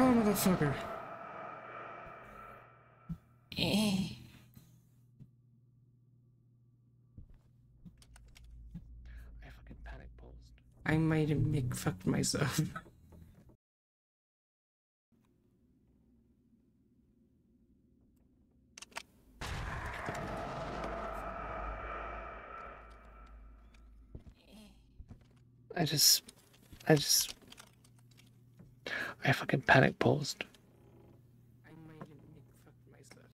Oh, motherfucker. I fucking panic paused. I might have fucked myself. I fucking panic paused.